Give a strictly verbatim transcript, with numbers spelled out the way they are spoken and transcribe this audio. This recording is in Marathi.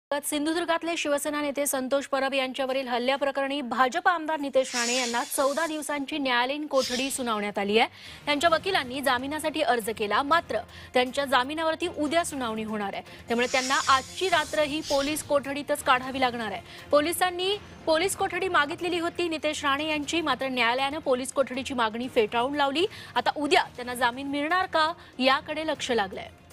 सिंधुदुर्गातले शिवसेना नेते संतोष परब यांच्यावरील हल्ल्याप्रकरणी भाजप आमदार नितेश राणे यांना चौदा दिवसांची न्यायालयीन कोठडी सुनावण्यात आली आहे। त्यांच्या वकिलांनी जामिनासाठी अर्ज केला, मात्र त्यांच्या जामिनावरती उद्या सुनावणी होणार आहे। त्यामुळे त्यांना आजची रात्र ही पोलीस कोठडीतच काढावी लागणार आहे। पोलिसांनी पोलीस कोठडी मागितलेली होती नितेश राणे यांची, मात्र न्यायालयाने पोलीस कोठडीची मागणी फेटाळून लावली। आता उद्या त्यांना जामीन मिळणार का याकडे लक्ष लागलंय।